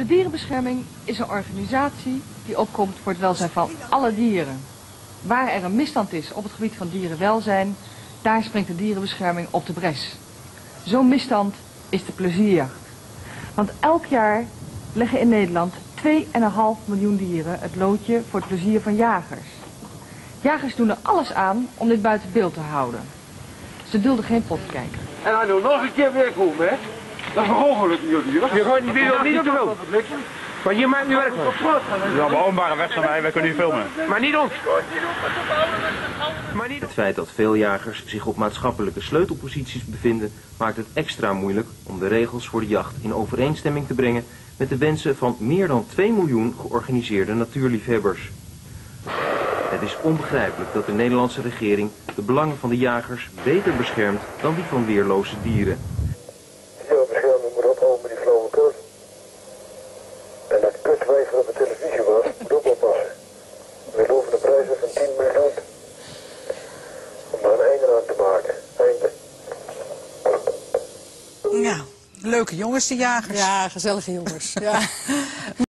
De dierenbescherming is een organisatie die opkomt voor het welzijn van alle dieren. Waar er een misstand is op het gebied van dierenwelzijn, daar springt de dierenbescherming op de bres. Zo'n misstand is de plezierjacht. Want elk jaar leggen in Nederland 2,5 miljoen dieren het loodje voor het plezier van jagers. Jagers doen er alles aan om dit buiten beeld te houden. Ze dulden geen potkijker. En dan nu nog een keer weer komen, hè? Dat verhoogelijk jullie. Je gaat niet weer niet op de wil. Maar je maakt nu werk van. Ja, maar openbare weg zijn wij kunnen hier filmen. Maar niet ons. Het feit dat veel jagers zich op maatschappelijke sleutelposities bevinden, maakt het extra moeilijk om de regels voor de jacht in overeenstemming te brengen met de wensen van meer dan 2 miljoen georganiseerde natuurliefhebbers. Het is onbegrijpelijk dat de Nederlandse regering de belangen van de jagers beter beschermt dan die van weerloze dieren. Dierenbescherming moet ophouden met die flauwekul. En dat kutwijf wat op de televisie was, moet ook oppassen. We loven de prijzen van 10 miljoen. Om daar een einde aan te maken. Einde. Ja, leuke jongens, die jagers. Ja, gezellige jongens. Ja.